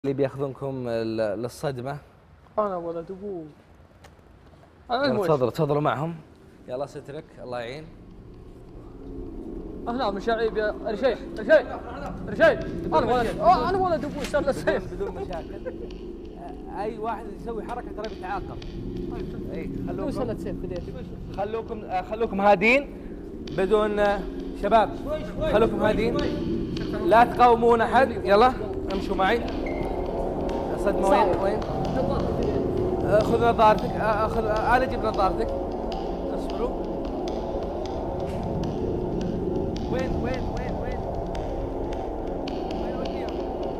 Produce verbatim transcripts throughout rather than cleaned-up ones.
اللي بياخذونكم للصدمة. أنا ولد أبوي. تفضلوا تفضلوا معهم. يلا سترك الله يعين. هنا من شعيب يا رشيح رشيح رشيح. أنا ولد أه أنا ولد أبوي سر السيف بدون مشاكل. أي واحد يسوي حركة ترى بيتعاقب. أي خلوكم سلة سيف بديتي. خلوكم خلوكم هادين بدون شباب. خلوكم هادين لا تقاومون أحد. يلا امشوا معي. صدمة وين وين؟ خذ نظارتك. اخذ انا اجيب نظارتك. اصبروا. وين وين وين وين؟ وين وديهم؟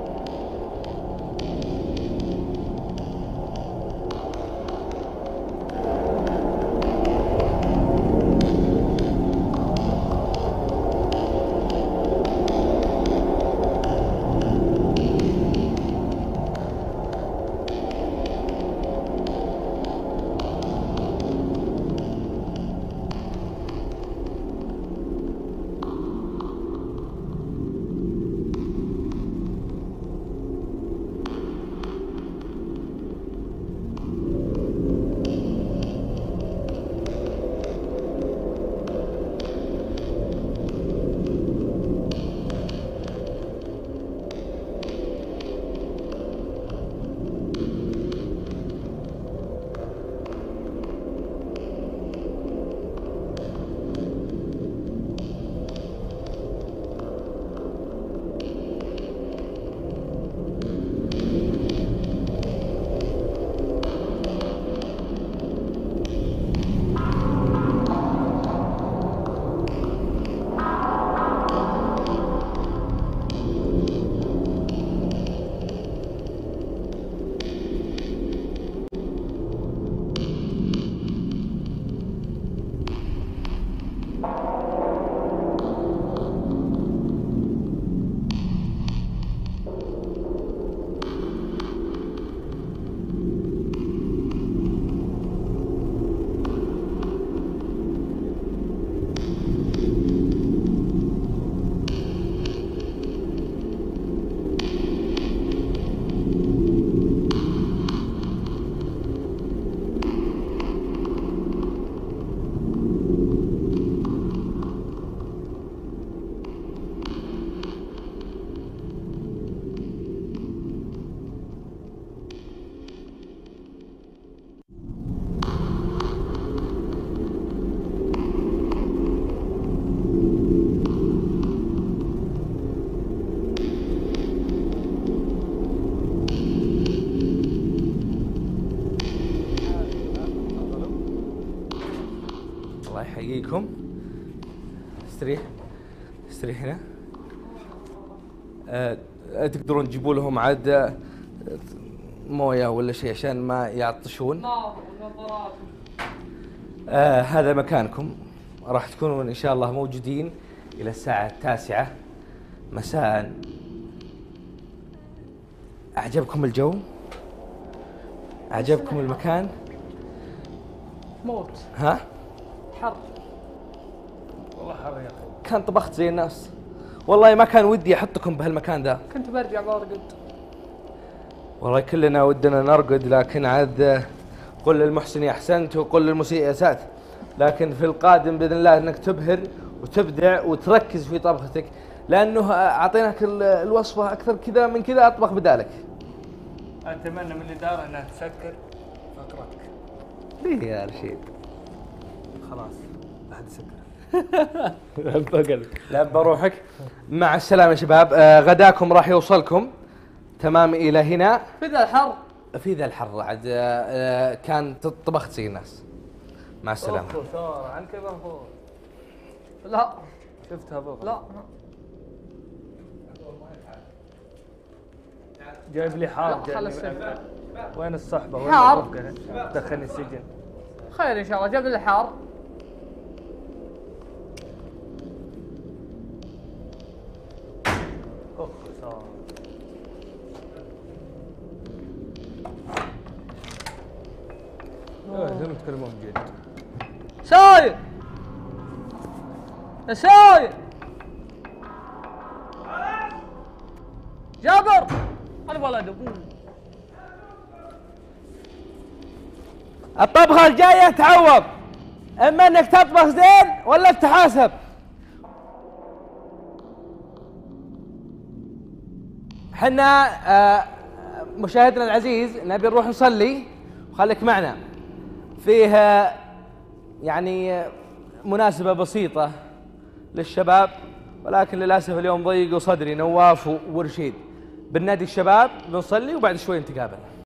الله يحييكم. استريح استريح هنا. أه تقدرون تجيبوا لهم عاد أه مويه ولا شيء عشان ما يعطشون. أه هذا مكانكم. راح تكونون ان شاء الله موجودين الى الساعه التاسعة مساء. اعجبكم الجو؟ اعجبكم المكان؟ موت. ها؟ حر. والله حر يا اخي. كان طبخت زي الناس. والله ما كان ودي احطكم بهالمكان ذا. كنت برجع برقد. والله كلنا ودنا نرقد، لكن عاد قل للمحسن احسنت وقل للمسيء اسأت. لكن في القادم باذن الله انك تبهر وتبدع وتركز في طبختك، لانه اعطيناك الوصفه اكثر كذا من كذا اطبخ بدالك. اتمنى من الاداره انها تسكر فقرتك. ليه يا رشيد؟ خلاص لا حد يسكر. لب روحك. مع السلامه يا شباب. آه غداكم راح يوصلكم تمام الى هنا. في ذا الحر. في ذا الحر عاد آه كان طبخت زي الناس. مع السلامه. اخو ساره عن كذا فوق. لا شفتها فوق. لا جايب لي حار. لا خلص السيف. وين الصحبه؟ وين حار. الرفقه؟ دخلني السجن. خير ان شاء الله. جاب لي الحار. اخ ساره. لازم تكلمون بجد. ساير يا ساير. جابر انا ولد ابوه. الطبخة الجاية تعوض، اما انك تطبخ زين ولا تحاسب. حنا آه مشاهدنا العزيز نبي نروح نصلي، وخليك معنا فيها يعني مناسبة بسيطة للشباب، ولكن للأسف اليوم ضيقوا صدري نواف ورشيد. بالنادي الشباب بنصلي وبعد شوي نتقابل.